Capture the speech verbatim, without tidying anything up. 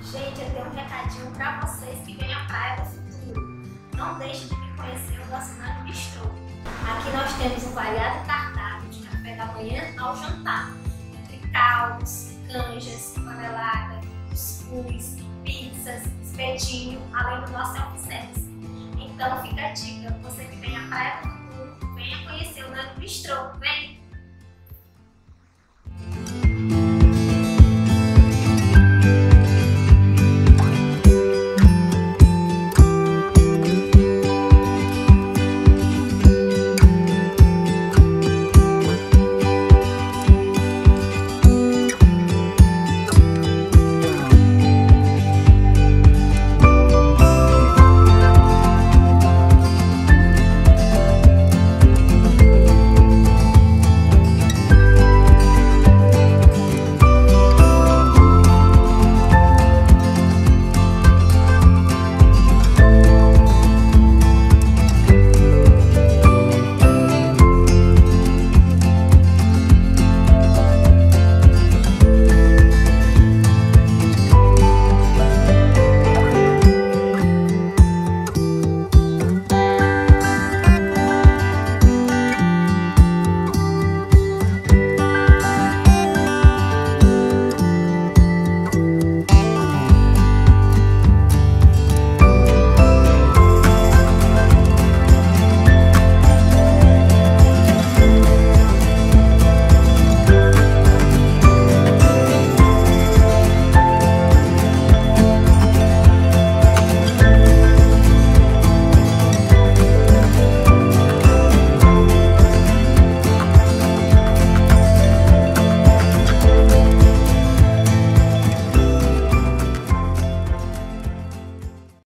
Gente, eu tenho um recadinho para vocês que vêm à Praia do Futuro. Não deixe de me conhecer o nosso Nani Bistrô. Aqui nós temos um variado cardápio de café da manhã ao jantar, entre caldos, canjas, panelada, cuscuz, pizzas, espetinho, além do nosso self-service. Então fica a dica, você que vem à Praia do Futuro, venha conhecer o Nani Bistrô. Vem!